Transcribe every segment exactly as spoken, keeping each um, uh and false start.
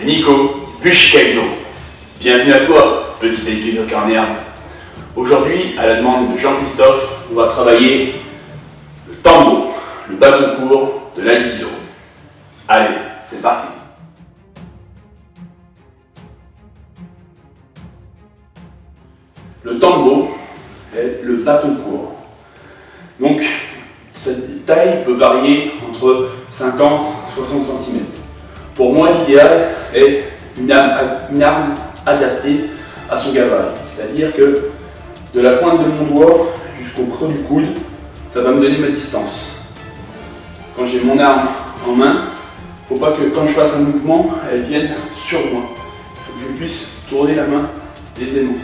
Nico, plus Chicago. Bienvenue à toi, petit équipe de carnière. Aujourd'hui, à la demande de Jean-Christophe, on va travailler le tambo, le bateau court de l'aïkido. Allez, c'est parti. Le tambo est le bateau court. Donc, cette taille peut varier entre cinquante et soixante centimètres. Pour moi, l'idéal est une arme, une arme adaptée à son gabarit. C'est-à-dire que de la pointe de mon doigt jusqu'au creux du coude, ça va me donner ma distance. Quand j'ai mon arme en main, il ne faut pas que quand je fasse un mouvement, elle vienne sur moi. Il faut que je puisse tourner la main aisément.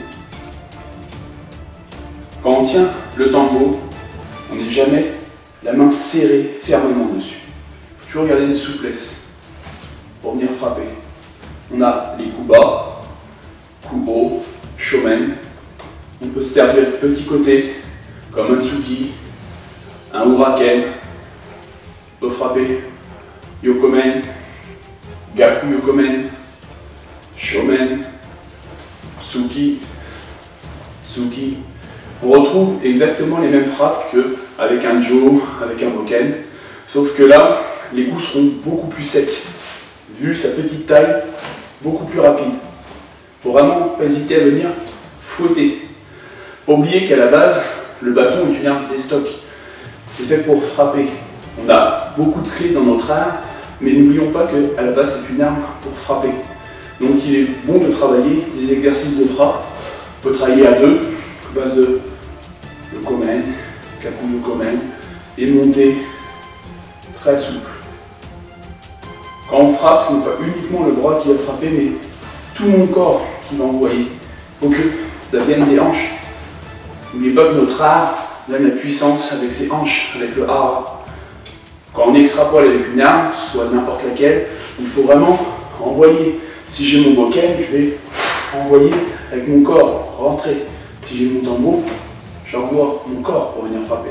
Quand on tient le tambo, on n'est jamais la main serrée fermement dessus. Il faut toujours garder une souplesse pour venir frapper. On a les coups bas, coups hauts, shomen. On peut se servir de petits côtés comme un tsuki, un huraken. On peut frapper yokomen, gaku yokomen, shomen, tsuki, tsuki. On retrouve exactement les mêmes frappes qu'avec un jo, avec un boken, sauf que là, les coups seront beaucoup plus secs, vu sa petite taille, beaucoup plus rapide. Il ne faut vraiment pas hésiter à venir fouetter. Pas oublier qu'à la base, le bâton est une arme d'estoc. C'est fait pour frapper. On a beaucoup de clés dans notre arme, mais n'oublions pas qu'à la base, c'est une arme pour frapper. Donc il est bon de travailler des exercices de frappe. On peut travailler à deux, à base de yokomen, gaku yokomen, et monter très souple. Quand on frappe, ce n'est pas uniquement le bras qui va frapper, mais tout mon corps qui va envoyer. Il faut que ça vienne des hanches. N'oubliez pas que notre art donne la puissance avec ses hanches, avec le hara. Quand on extrapole avec une arme, soit n'importe laquelle, il faut vraiment envoyer. Si j'ai mon boken, je vais envoyer avec mon corps, rentrer. Si j'ai mon tambour, j'envoie mon corps pour venir frapper.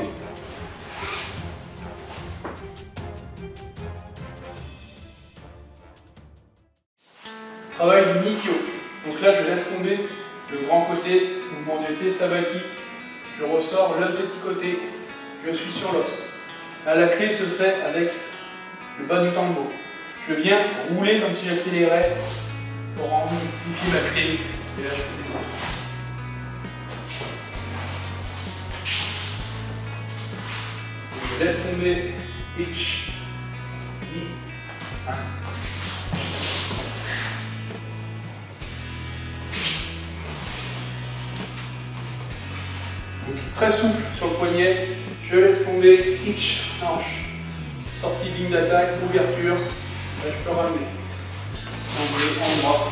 Travail du Nikyo. Donc là, je laisse tomber le grand côté, mouvement de thé, sabaki. Je ressors le petit côté, je suis sur l'os. Là, la clé se fait avec le bas du tambour. Je viens rouler comme si j'accélérais pour amplifier ma clé. Et là, je peux descendre. Je laisse tomber H, I, un. Donc très souple sur le poignet, je laisse tomber hitch, hanche, sortie ligne d'attaque, ouverture, là je peux ramener, en bleu, en bras.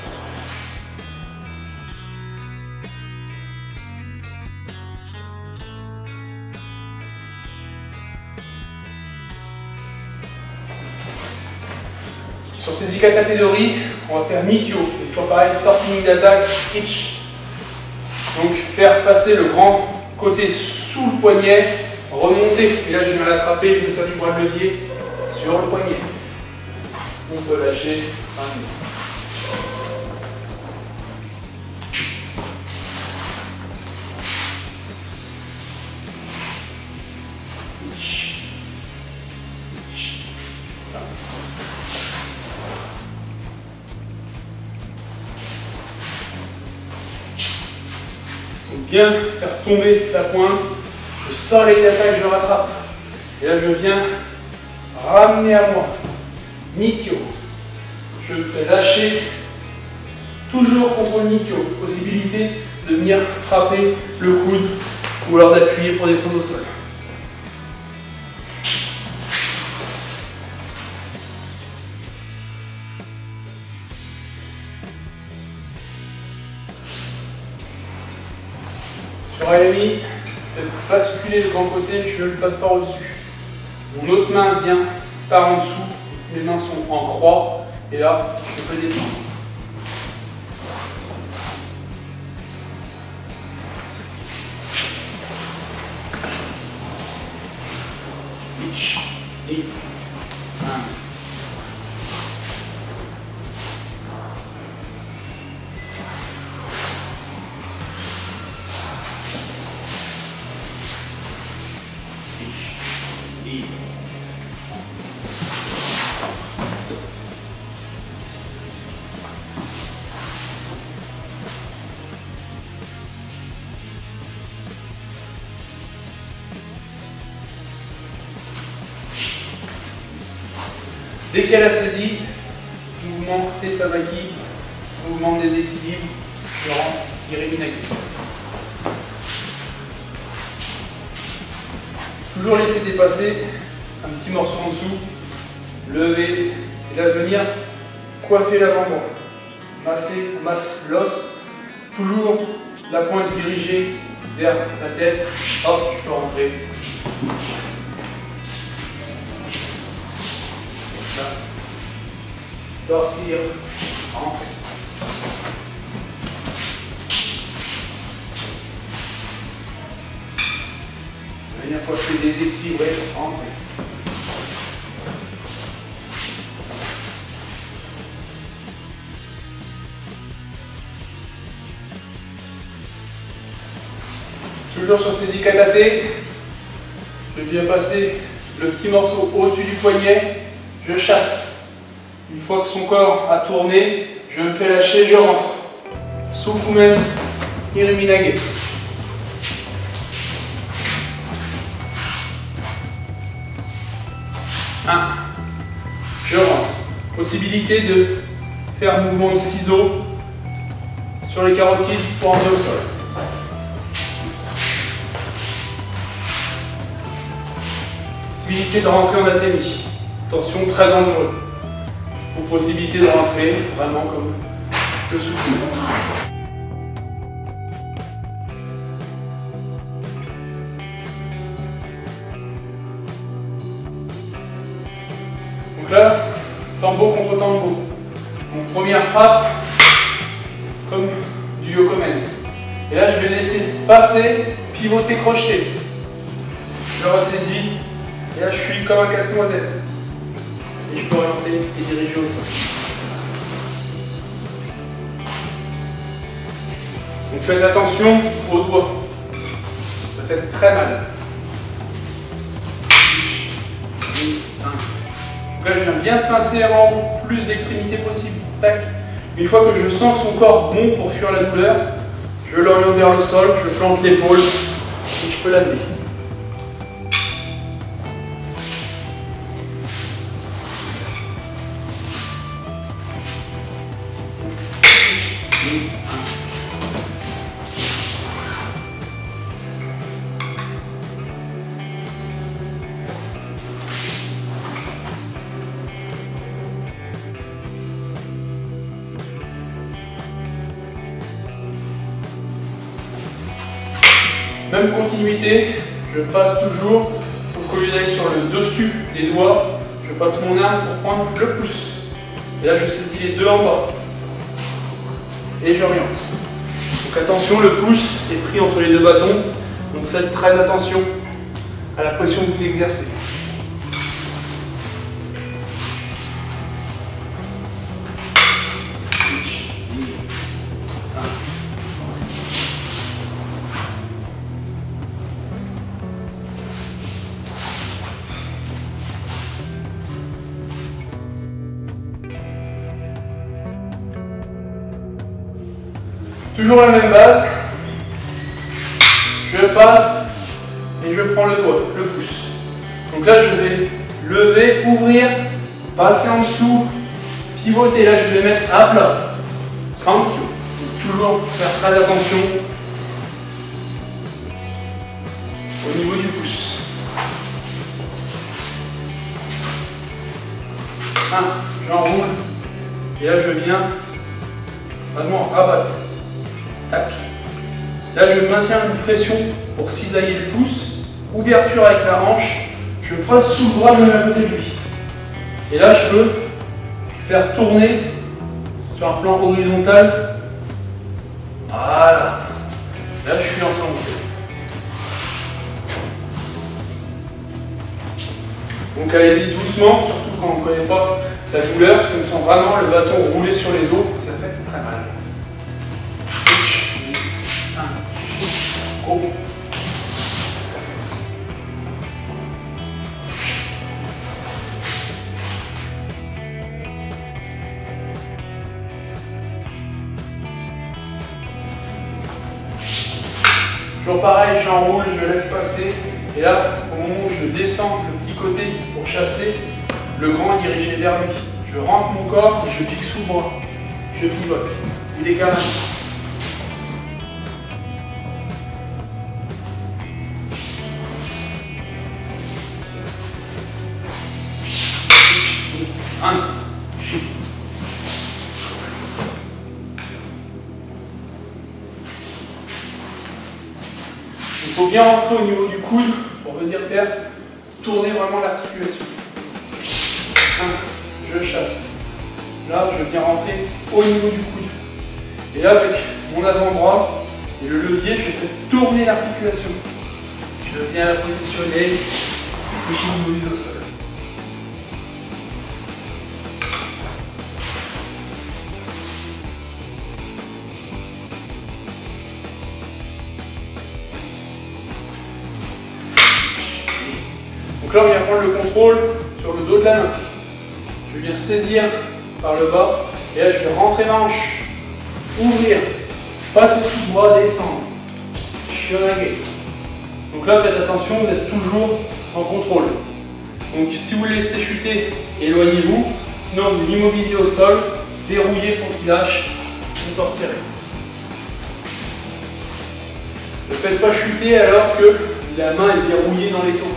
Sur ces ikatatedori, on va faire Nikyo, donc toujours pareil, sortie ligne d'attaque, hitch. Donc faire passer le grand côté sous le poignet, remonter, et là je viens l'attraper, je me sers du bras de levier sur le poignet. On peut lâcher un mot. Donc bien faire tomber la pointe, je sors les attaques, je rattrape. Et là je viens ramener à moi. Nikyo. Je fais lâcher toujours contre le Nikyo. Possibilité de venir frapper le coude ou alors d'appuyer pour descendre au sol. Sur Ayami, je vais basculer le grand côté, je le passe par au-dessus. Mon autre main vient par en dessous, mes mains sont en croix, et là, je peux descendre. Hitch, et un. Dès qu'il y a la saisie, mouvement Tesavaki, mouvement de déséquilibre, je rentre, Hiriminagi. Toujours laisser dépasser, un petit morceau en dessous, lever, et là venir coiffer l'avant-bras. Masser, masse l'os, toujours la pointe dirigée vers la tête, hop, je peux rentrer. Comme ça. Sortir, rentrer. Venir coiffer des équilibres, rentrer. Toujours sur ces ikadate, je viens passer le petit morceau au-dessus du poignet, je chasse. Une fois que son corps a tourné, je me fais lâcher, je rentre. Sukumen Hiriminage. un. Je rentre. Possibilité de faire mouvement de ciseaux sur les carotides pour emmener au sol. Possibilité de rentrer en atemi. Attention, très dangereux. Ou possibilité de rentrer vraiment comme le souffle. Donc là, tambo contre tambo. Donc première frappe, comme du yokomen. Et là, je vais laisser passer, pivoter, crocheter. Je ressaisis. Et là, je suis comme un casse-noisette. Et je peux orienter et diriger au sol. Donc faites attention aux doigts. Ça fait très mal. Donc là, je viens bien pincer avant, plus d'extrémités possible. Tac. Une fois que je sens que son corps bon pour fuir la douleur, je l'oriente vers le sol, je plante l'épaule et je peux l'amener. Même continuité, je passe toujours, sauf qu'au lieu d'aller sur le dessus des doigts, je passe mon arme pour prendre le pouce. Et là, je saisis les deux en bas. Et j'oriente. Donc attention, le pouce est pris entre les deux bâtons, donc faites très attention à la pression que vous exercez. Toujours la même base, je passe et je prends le doigt, le pouce. Donc là je vais lever, ouvrir, passer en dessous, pivoter, là je vais mettre à plat, sans pio. Donc toujours faire très attention au niveau du pouce. un, j'enroule, et là je viens vraiment rabattre. Tac. Là, je maintiens une pression pour cisailler le pouce. Ouverture avec la hanche. Je passe sous le bras, je mets à côté de lui. Et là, je peux faire tourner sur un plan horizontal. Voilà. Là, je suis ensemble. Donc, allez-y doucement, surtout quand on ne connaît pas la douleur, parce qu'on sent vraiment le bâton rouler sur les os. Ça fait très mal. Oh. Toujours pareil, j'enroule, je laisse passer. Et là, au moment où je descends le petit côté pour chasser, le grand est dirigé vers lui. Je rentre mon corps et je pique sous le bras. Je pivote. Du décalage. Un. Chic. Il faut bien rentrer au niveau du coude pour venir faire tourner vraiment l'articulation. Un. Je chasse. Là, je viens rentrer au niveau du coude. Et là, avec mon avant-bras et le levier, je fais tourner l'articulation. Je viens la positionner et je m'immobilise au sol. Donc là, on vient prendre le contrôle sur le dos de la main. Je viens saisir par le bas et là, je vais rentrer ma hanche, ouvrir, passer sous le bras, descendre, shirage. Donc là, faites attention, vous êtes toujours en contrôle. Donc si vous le laissez chuter, éloignez-vous, sinon vous l'immobilisez au sol, verrouillez pour qu'il lâche, vous sortirez. Ne faites pas chuter alors que la main est verrouillée dans les taux.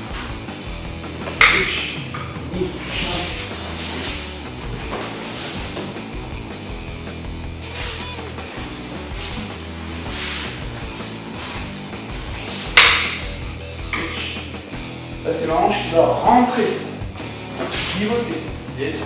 Là, c'est ma hanche qui va rentrer, pivoter, descendre.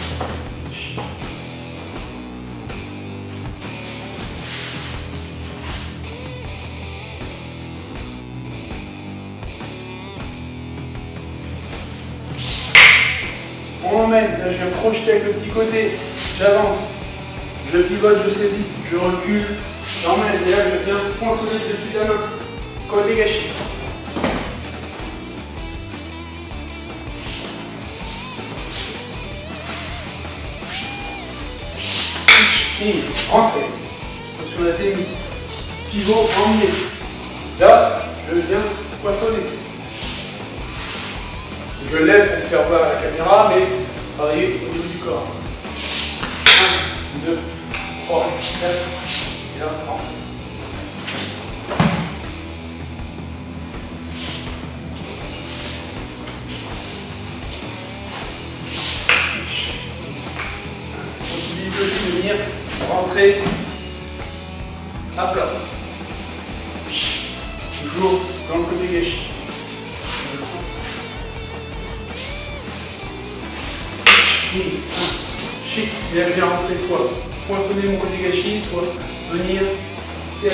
On emmène, là je viens crocheter avec le petit côté, j'avance, je pivote, je saisis, je recule, j'emmène, et là je viens poinçonner dessus de la main, côté gâchis. Et rentrez, sur la technique, pivot emmené. Là, je viens poinçonner. Je lève pour faire voir à la caméra, mais travailler au niveau du corps. un, deux, trois, quatre, et là, rentre. Possibilité aussi de venir rentrer à plat. Toujours dans le côté gâchis. Chic, bien bien rentrer, soit poinçonner mon côté gâchis, soit venir serrer.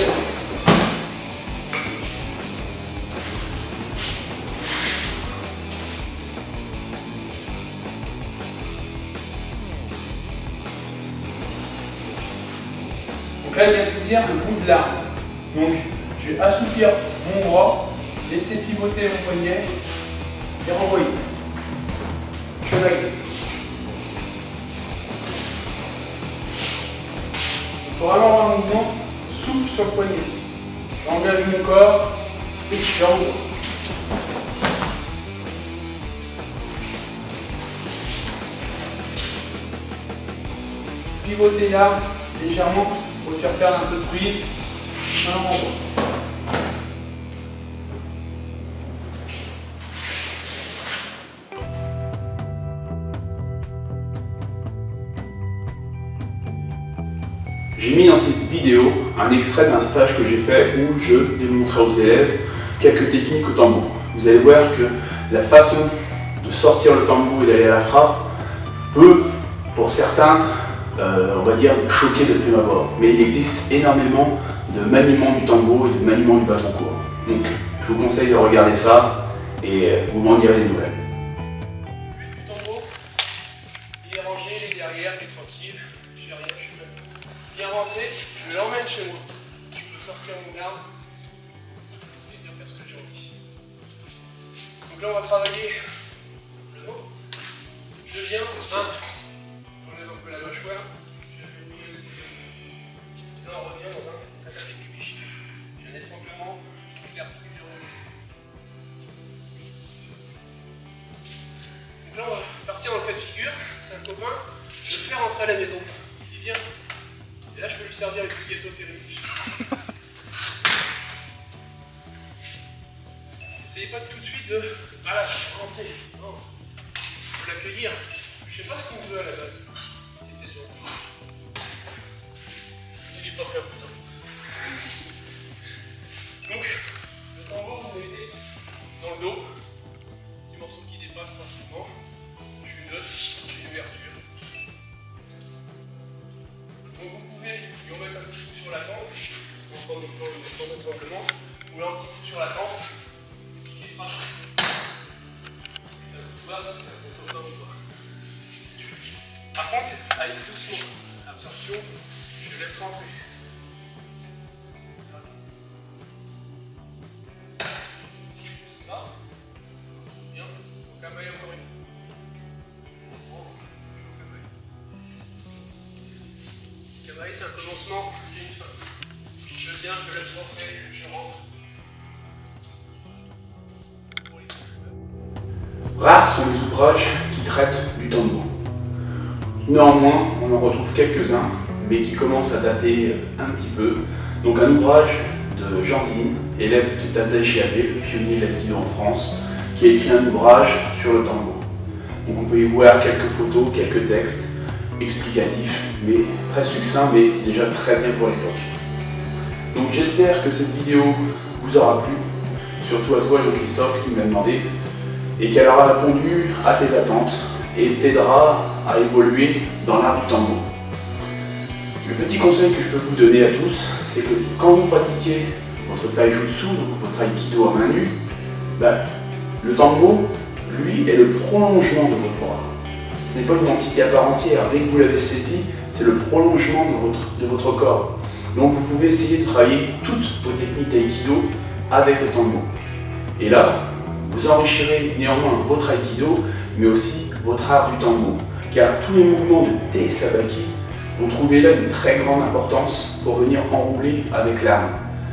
Donc là, il vient saisir le bout de l'arme. Donc, je vais assouplir mon bras, laisser pivoter mon poignet et renvoyer. Chevalier. Il faut vraiment avoir un mouvement souple sur le poignet. J'engage mon corps et je renvoie. Pivoter l'arme légèrement pour le faire perdre un peu de prise. Un renvoi. J'ai mis dans cette vidéo un extrait d'un stage que j'ai fait où je démontrais aux élèves quelques techniques au tambour. Vous allez voir que la façon de sortir le tambour et d'aller à la frappe peut, pour certains, euh, on va dire, choquer de prime abord. Mais il existe énormément de maniement du tambour et de maniement du bâton court. Donc, je vous conseille de regarder ça et vous m'en direz des nouvelles. But du tambour, il est rangé, il est derrière, il est tranquille, j'ai rien, je suis bien rentré, je l'emmène chez moi. Je peux sortir mon arme et bien faire ce que j'ai envie. Donc là, on va travailler simplement. Je viens, un, on lève un peu la mâchoire. Là, on revient dans un attaque du biche. J'ai un étranglement, je trouve l'articule. Donc là, on va cas de figure, c'est un copain, je le fais rentrer à la maison. Il dit viens. Et là je peux lui servir le petit gâteau Périnus. Essayez pas tout de suite de voilà, rentrer. Non. Faut l'accueillir. Je sais pas ce qu'on veut à la base. Il est peut-être gentil. Je sais que j'ai pas pris un couteau. Donc, le tambour, vous mettez dans le dos. Petit morceau qui dépasse tranquillement. Je suis neutre, j'ai une ouverture. Donc vous pouvez lui remettre un petit coup sur la tempe, en prenant notre simplement, ou là un petit coup sur la tempe, et piquer de frappe. Ça vous passe, ça compte autant ou pas. Par contre, allez-y doucement. Absorption, je laisse rentrer. Si je fais ça, bien, au camaille encore une fois. Camaille, c'est un commencement, c'est une fin. Je viens, je laisse rentrer, je rentre. Rares sont les ouvrages qui traitent du tambour. Néanmoins, on en retrouve quelques-uns, mais qui commencent à dater un petit peu. Donc un ouvrage de Jean Zine, élève de Tata Chiavé, le pionnier de l'aïkido en France, qui a écrit un ouvrage sur le tambour. Donc on peut y voir quelques photos, quelques textes explicatifs, mais très succincts, mais déjà très bien pour l'époque. Donc j'espère que cette vidéo vous aura plu, surtout à toi Jean-Christophe qui m'a demandé, et qu'elle aura répondu à tes attentes et t'aidera à évoluer dans l'art du tambour. Le petit conseil que je peux vous donner à tous, c'est que quand vous pratiquez votre taijutsu, donc votre aikido à main nue, bah, le tambour, lui, est le prolongement de votre bras. Ce n'est pas une entité à part entière. Dès que vous l'avez saisi, c'est le prolongement de votre, de votre corps. Donc vous pouvez essayer de travailler toutes vos techniques d'aïkido avec le tambour. Et là, vous enrichirez néanmoins votre aikido, mais aussi votre art du tambour. Car tous les mouvements de Te Sabaki vont trouver là une très grande importance pour venir enrouler avec l'arme.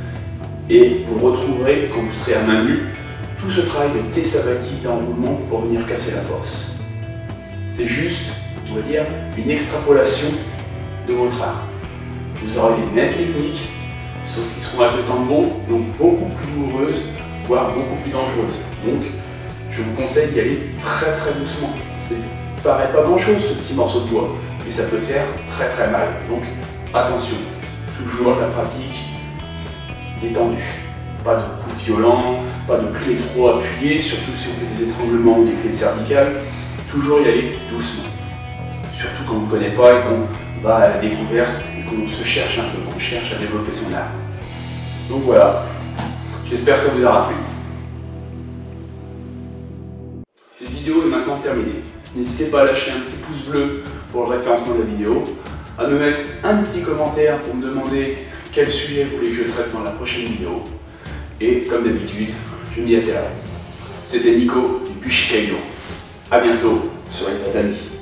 Et vous retrouverez, quand vous serez à main nue, tout ce travail de Te Sabaki d'enroulement pour venir casser la force. C'est juste, on va dire, une extrapolation de votre art. Vous aurez les mêmes techniques, sauf qu'ils seront avec le tambour, donc beaucoup plus douloureuses, voire beaucoup plus dangereuses. Donc, je vous conseille d'y aller très très doucement. Ça paraît pas grand chose ce petit morceau de bois, mais ça peut faire très très mal. Donc, attention, toujours la pratique détendue. Pas de coups violents, pas de clés trop appuyées, surtout si on fait des étranglements ou des clés cervicales. Toujours y aller doucement. Surtout quand on ne connaît pas et qu'on va à la découverte et qu'on se cherche un peu, qu'on cherche à développer son art. Donc voilà, j'espère que ça vous aura plu. Cette vidéo est maintenant terminée. N'hésitez pas à lâcher un petit pouce bleu pour le référencement de la vidéo, à me mettre un petit commentaire pour me demander quel sujet vous voulez que je traite dans la prochaine vidéo. Et comme d'habitude, je m'y attellerai. C'était Nico du Bushikaido. A bientôt sur les tatamis.